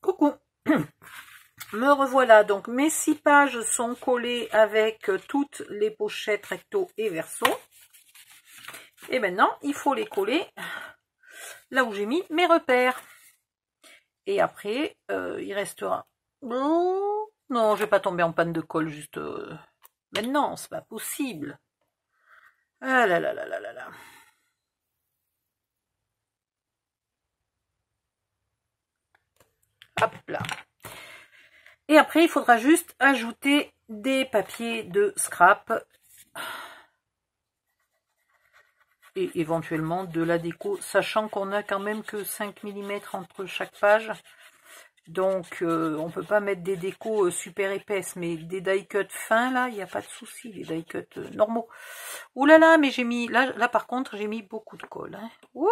Coucou. Me revoilà, donc mes 6 pages sont collées avec toutes les pochettes recto et verso. Et maintenant, il faut les coller là où j'ai mis mes repères. Et après, il restera... Oh, non, je vais pas tomber en panne de colle juste maintenant, c'est pas possible. Ah là là là là là là. Hop là. Et après, il faudra juste ajouter des papiers de scrap et éventuellement de la déco, sachant qu'on a quand même que 5 mm entre chaque page. Donc, on peut pas mettre des décos super épaisses, mais des die cut fins, là, il n'y a pas de souci, des die cut normaux. Ouh là là, mais j'ai mis, là par contre, j'ai mis beaucoup de colle. Hein. Ouh.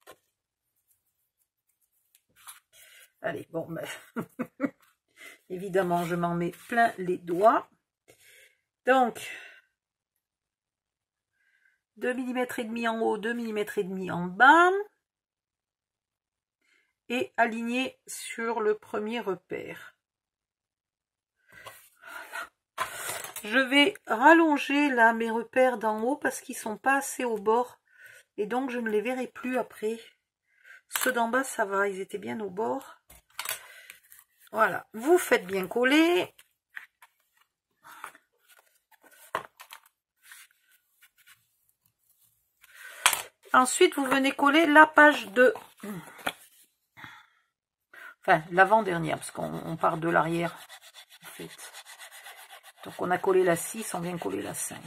Allez, bon, ben... évidemment, je m'en mets plein les doigts. Donc, 2 mm et demi en haut, 2 mm et demi en bas. Et aligner sur le premier repère. Voilà. Je vais rallonger là mes repères d'en haut parce qu'ils sont pas assez au bord. Et donc, je ne les verrai plus après. Ceux d'en bas, ça va, ils étaient bien au bord. Voilà, vous faites bien coller. Ensuite, vous venez coller la page 2. Enfin, l'avant-dernière, parce qu'on part de l'arrière, en fait. Donc, on a collé la 6, on vient coller la 5.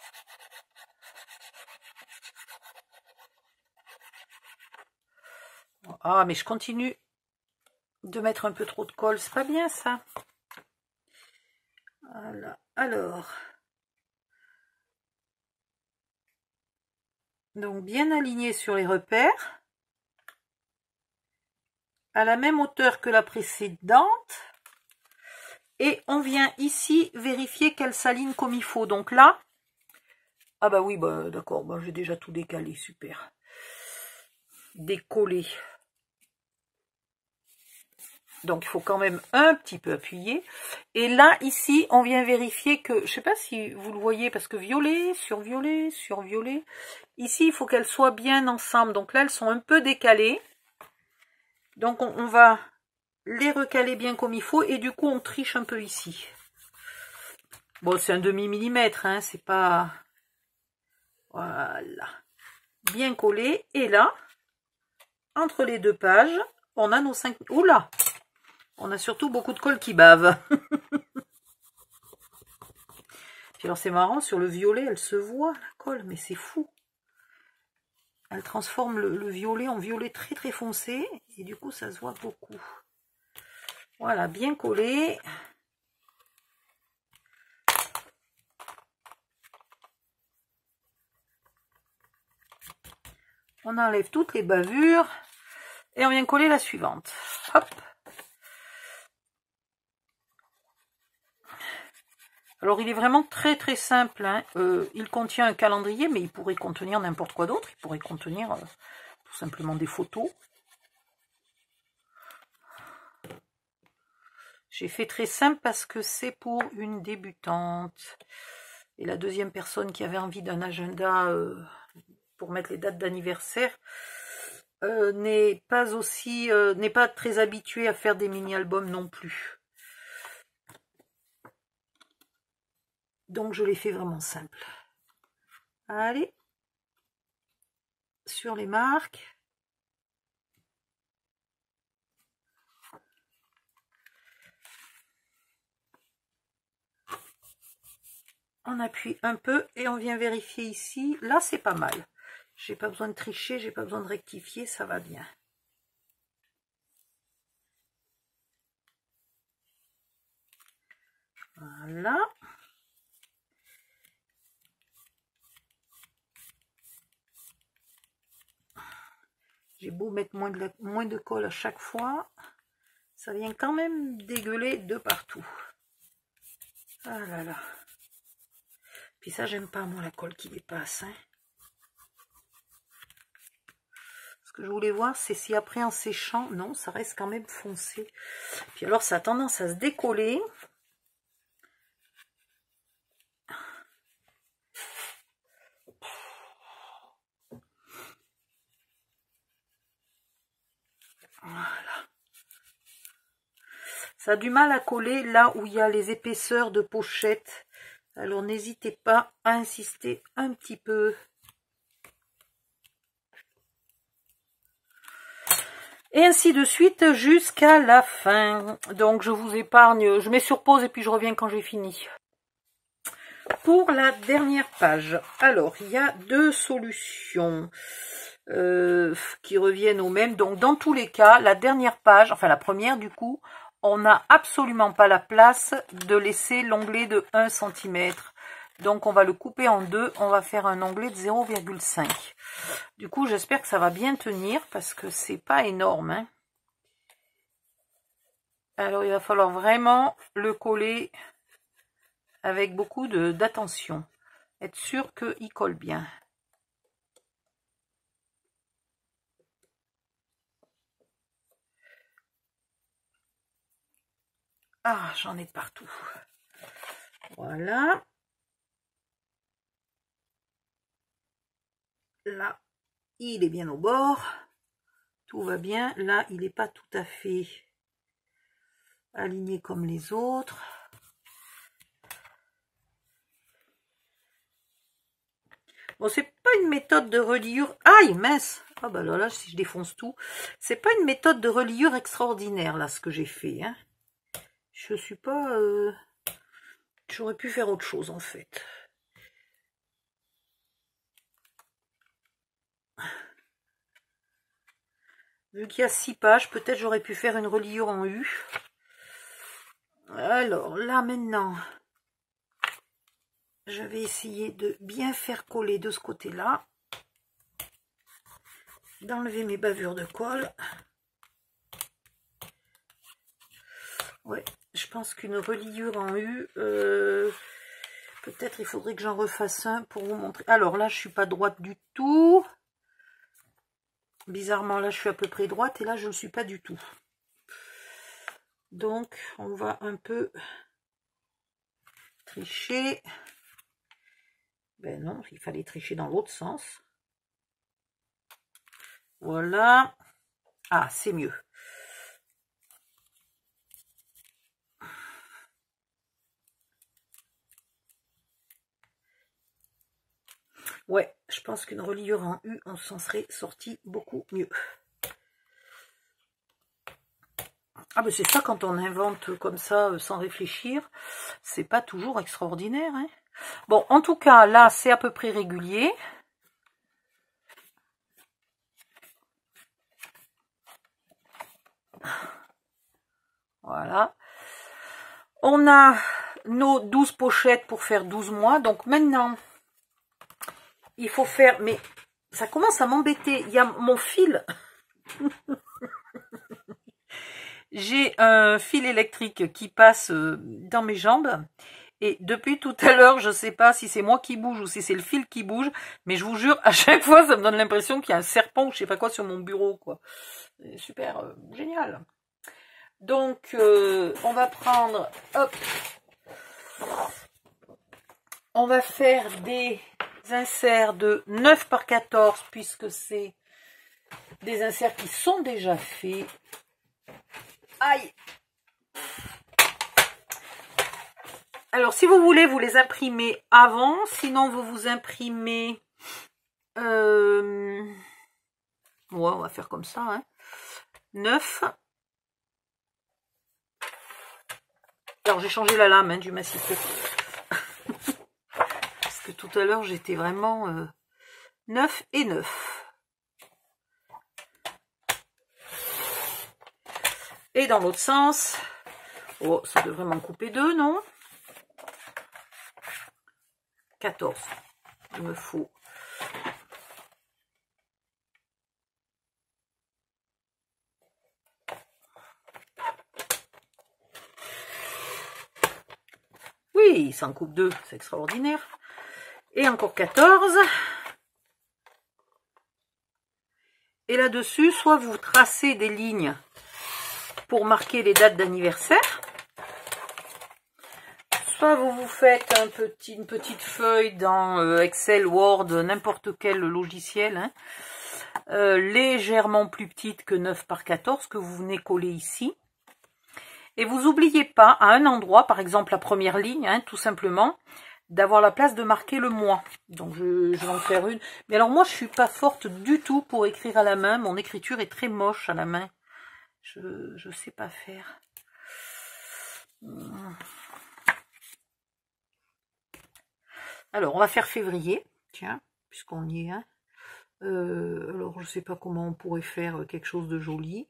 Ah, mais je continue de mettre un peu trop de colle, c'est pas bien ça. Voilà, alors... Donc, bien aligné sur les repères. À la même hauteur que la précédente. Et on vient ici vérifier qu'elle s'aligne comme il faut. Donc là, ah bah oui, bah d'accord, bah j'ai déjà tout décalé, super. Décollé. Donc il faut quand même un petit peu appuyer. Et là, ici, on vient vérifier que, je sais pas si vous le voyez, parce que violet, sur violet, sur violet. Ici, il faut qu'elles soient bien ensemble. Donc là, elles sont un peu décalées. Donc on va les recaler bien comme il faut. Et du coup, on triche un peu ici. Bon, c'est un demi-millimètre, hein, c'est pas... Voilà. Bien collé. Et là, entre les deux pages, on a nos 5... Oula! On a surtout beaucoup de colle qui bave. Puis alors, c'est marrant, sur le violet, elle se voit, la colle, mais c'est fou. Elle transforme le violet en violet très très foncé. Et du coup, ça se voit beaucoup. Voilà, bien collé. On enlève toutes les bavures. Et on vient coller la suivante. Hop. Alors, il est vraiment très très simple. Hein. Il contient un calendrier, mais il pourrait contenir n'importe quoi d'autre. Il pourrait contenir tout simplement des photos. J'ai fait très simple parce que c'est pour une débutante. Et la deuxième personne qui avait envie d'un agenda pour mettre les dates d'anniversaire n'est pas très habituée à faire des mini-albums non plus. Donc je l'ai fait vraiment simple. Allez, sur les marques. On appuie un peu et on vient vérifier ici. Là, c'est pas mal. J'ai pas besoin de tricher, j'ai pas besoin de rectifier, ça va bien. Voilà. J'ai beau mettre moins de colle à chaque fois, ça vient quand même dégueuler de partout. Ah là là. Puis ça, j'aime pas, moi, la colle qui dépasse. Hein. Parce Ce que je voulais voir, c'est si après en séchant, non, ça reste quand même foncé. Puis alors, ça a tendance à se décoller. Voilà. Ça a du mal à coller là où il y a les épaisseurs de pochette. Alors, n'hésitez pas à insister un petit peu. Et ainsi de suite jusqu'à la fin. Donc je vous épargne, je mets sur pause et puis je reviens quand j'ai fini. Pour la dernière page, alors il y a deux solutions qui reviennent au même. Donc dans tous les cas, la dernière page, enfin la première du coup, on n'a absolument pas la place de laisser l'onglet de 1 cm. Donc on va le couper en deux, on va faire un onglet de 0,5. Du coup, j'espère que ça va bien tenir parce que c'est pas énorme, hein. Alors, il va falloir vraiment le coller avec beaucoup d'attention. Être sûr qu'il colle bien. Ah, j'en ai partout. Voilà. Là, il est bien au bord. Tout va bien. Là, il n'est pas tout à fait aligné comme les autres. Bon, c'est pas une méthode de reliure. Aïe, mince! Ah bah là, si je défonce tout. C'est pas une méthode de reliure extraordinaire, là, ce que j'ai fait, hein. Je suis pas... J'aurais pu faire autre chose, en fait. Vu qu'il y a 6 pages, peut-être j'aurais pu faire une reliure en U. Alors, là, maintenant, je vais essayer de bien faire coller de ce côté-là. D'enlever mes bavures de colle. Ouais, je pense qu'une reliure en U, peut-être il faudrait que j'en refasse un pour vous montrer. Alors là, je suis pas droite du tout. Bizarrement, là, je suis à peu près droite et là, je ne suis pas du tout. Donc, on va un peu tricher. Ben non, il fallait tricher dans l'autre sens. Voilà. Ah, c'est mieux. Ouais, je pense qu'une reliure en U, on s'en serait sorti beaucoup mieux. Ah ben c'est ça, quand on invente comme ça, sans réfléchir, c'est pas toujours extraordinaire, hein. Bon, en tout cas, là, c'est à peu près régulier. Voilà. On a nos 12 pochettes pour faire 12 mois. Donc maintenant, il faut faire... Mais ça commence à m'embêter. Il y a mon fil. J'ai un fil électrique qui passe dans mes jambes. Et depuis tout à l'heure, je ne sais pas si c'est moi qui bouge ou si c'est le fil qui bouge. Mais je vous jure, à chaque fois, ça me donne l'impression qu'il y a un serpent ou je sais pas quoi sur mon bureau, quoi. C'est super génial. Donc, on va prendre... Hop. On va faire des inserts de 9 par 14 puisque c'est des inserts qui sont déjà faits. Aïe! Alors, si vous voulez, vous les imprimez avant. Sinon, vous vous imprimez... Ouais, on va faire comme ça. Hein. 9. Alors, j'ai changé la lame du massifo. Parce que tout à l'heure, j'étais vraiment 9 et 9. Et dans l'autre sens... Oh, ça devrait m'en couper 2, non? 14. Il me faut. Oui, ça en coupe 2, c'est extraordinaire. Et encore 14. Et là-dessus, soit vous tracez des lignes pour marquer les dates d'anniversaire, soit vous vous faites une petite feuille dans Excel, Word, n'importe quel logiciel, hein, légèrement plus petite que 9 par 14 que vous venez coller ici. Et vous n'oubliez pas à un endroit, par exemple la première ligne, hein, tout simplement, d'avoir la place de marquer le mois. Donc je vais en faire une. Mais alors moi je suis pas forte du tout pour écrire à la main. Mon écriture est très moche à la main. Je sais pas faire. Alors on va faire février, tiens, puisqu'on y est. Hein. Alors je sais pas comment on pourrait faire quelque chose de joli.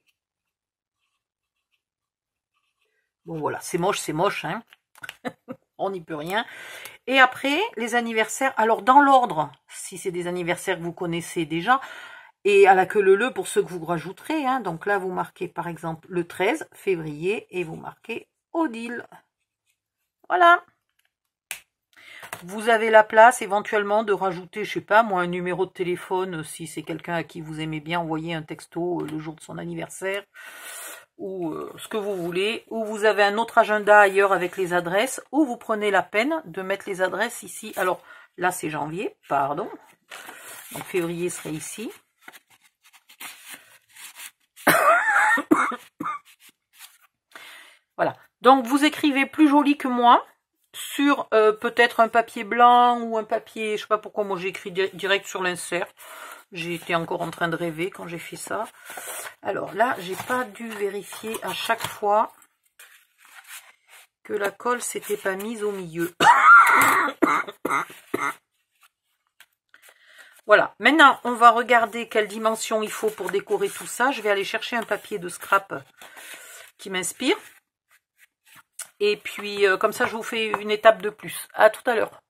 Bon voilà, c'est moche, hein. On n'y peut rien. Et après, les anniversaires, alors dans l'ordre, si c'est des anniversaires que vous connaissez déjà, et à la queue leu pour ceux que vous rajouterez, hein, donc là vous marquez par exemple le 13 février et vous marquez Odile. Voilà. Vous avez la place éventuellement de rajouter, je sais pas moi, un numéro de téléphone, si c'est quelqu'un à qui vous aimez bien envoyer un texto le jour de son anniversaire, ou ce que vous voulez, ou vous avez un autre agenda ailleurs avec les adresses, ou vous prenez la peine de mettre les adresses ici. Alors là c'est janvier, pardon, donc février serait ici. Voilà, donc vous écrivez plus joli que moi, sur peut-être un papier blanc ou un papier, je sais pas pourquoi moi j'ai écrit direct sur l'insert. J'ai été encore en train de rêver quand j'ai fait ça. Alors là, j'ai pas dû vérifier à chaque fois que la colle s'était pas mise au milieu. Voilà, maintenant on va regarder quelle dimension il faut pour décorer tout ça. Je vais aller chercher un papier de scrap qui m'inspire. Et puis comme ça je vous fais une étape de plus. À tout à l'heure.